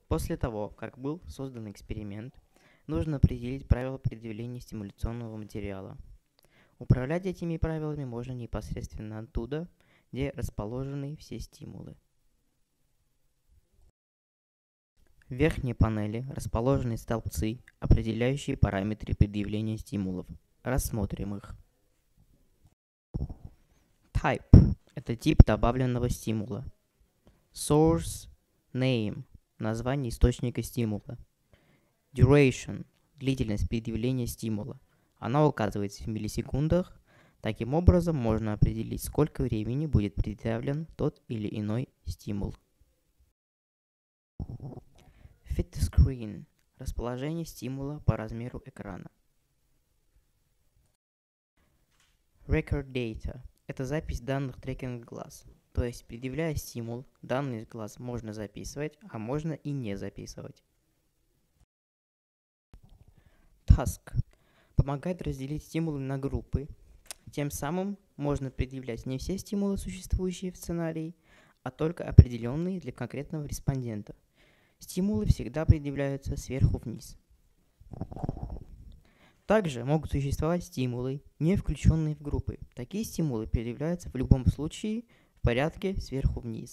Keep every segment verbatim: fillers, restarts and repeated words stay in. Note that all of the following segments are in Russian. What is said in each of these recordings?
После того, как был создан эксперимент, нужно определить правила предъявления стимуляционного материала. Управлять этими правилами можно непосредственно оттуда, где расположены все стимулы. В верхней панели расположены столбцы, определяющие параметры предъявления стимулов. Рассмотрим их. Type – это тип добавленного стимула. Source Name – название источника стимула. Duration – длительность предъявления стимула. Она указывается в миллисекундах. Таким образом, можно определить, сколько времени будет предъявлен тот или иной стимул. Fit to Screen – расположение стимула по размеру экрана. Record Data – это запись данных трекинга глаз. То есть, предъявляя стимул, данные глаз можно записывать, а можно и не записывать. Task – помогает разделить стимулы на группы. Тем самым можно предъявлять не все стимулы, существующие в сценарии, а только определенные для конкретного респондента. Стимулы всегда предъявляются сверху вниз. Также могут существовать стимулы, не включенные в группы. Такие стимулы предъявляются в любом случае в порядке сверху вниз.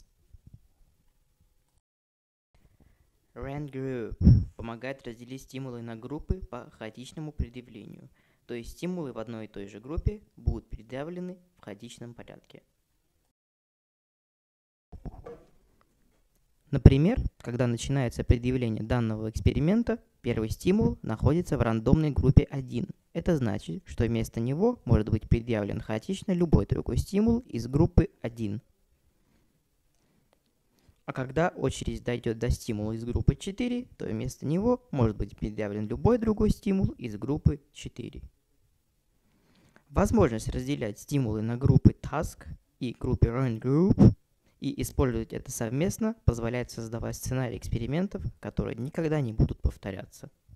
Rank Group помогает разделить стимулы на группы по хаотичному предъявлению. То есть стимулы в одной и той же группе будут предъявлены в хаотичном порядке. Например, когда начинается предъявление данного эксперимента, первый стимул находится в рандомной группе один. Это значит, что вместо него может быть предъявлен хаотично любой другой стимул из группы один. А когда очередь дойдет до стимула из группы четыре, то вместо него может быть предъявлен любой другой стимул из группы четыре. Возможность разделять стимулы на группы Task и группы Run Group и использовать это совместно позволяет создавать сценарий экспериментов, которые никогда не будут повторяться.